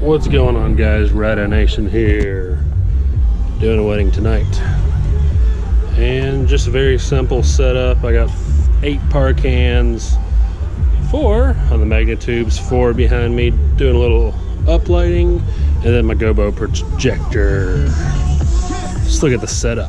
What's going on, guys? Rad-I-Nation here, doing a wedding tonight, and just a very simple setup. I got 8 par cans, 4 on the magnet tubes, 4 behind me, doing a little uplighting, and then my gobo projector. Let's look at the setup.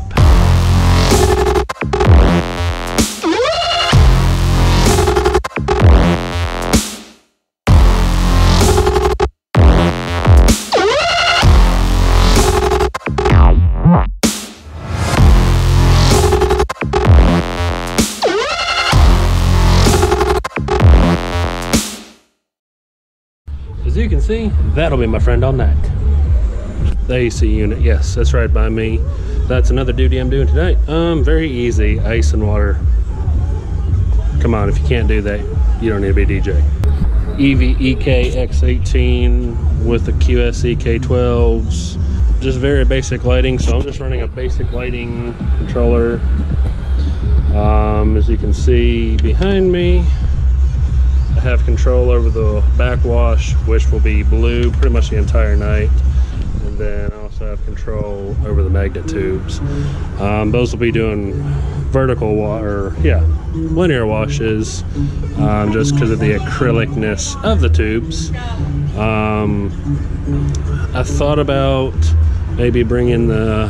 As you can see, that'll be my friend all night. The AC unit, yes, that's right by me. That's another duty I'm doing tonight. Very easy, ice and water. Come on, if you can't do that, you don't need to be a DJ. EV-EK X18 with the QS EK12s. Just very basic lighting, so I'm just running a basic lighting controller. As you can see behind me, I have control over the backwash, which will be blue pretty much the entire night. And then I also have control over the magnet tubes. Those will be doing vertical linear washes, just because of the acrylicness of the tubes. I thought about maybe bringing the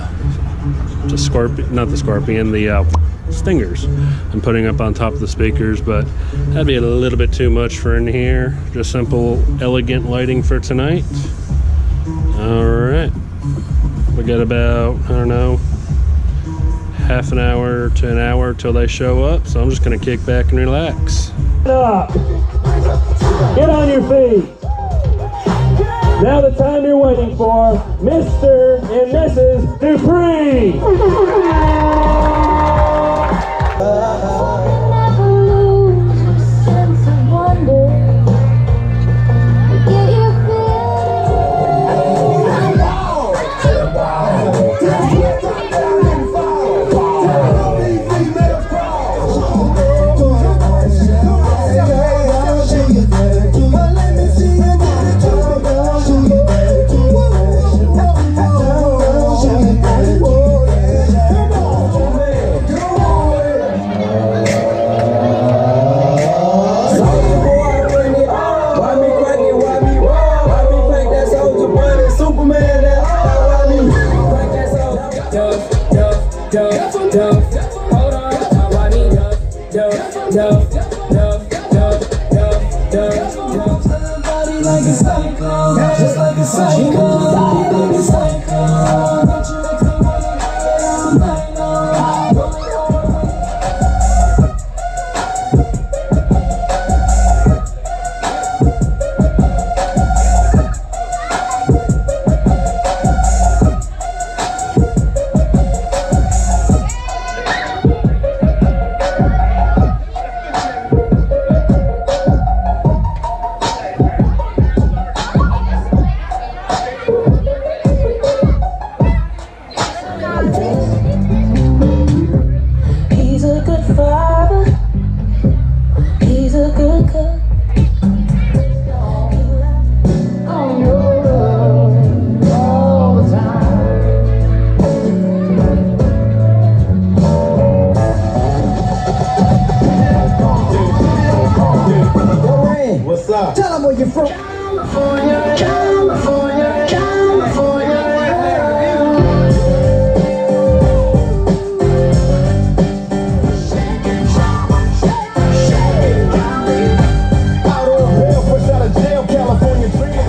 stingers and putting up on top of the speakers, but that'd be a little bit too much for in here. Just simple, elegant lighting for tonight. All right, we got about, I don't know, half an hour to an hour till they show up, so I'm just gonna kick back and relax. Get up, get on your feet. Now the time you're waiting for, Mr. and Mrs. Dupre. Just like a psycho. What's up? Tell them where you're from. California, California, California. Out on bail, fresh out of jail, California dream.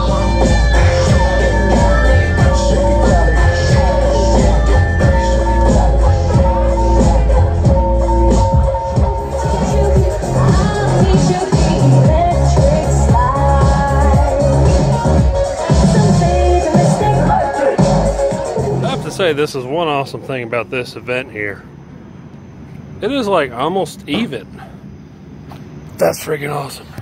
Say this is one awesome thing about this event here. It is like almost even. That's freaking awesome.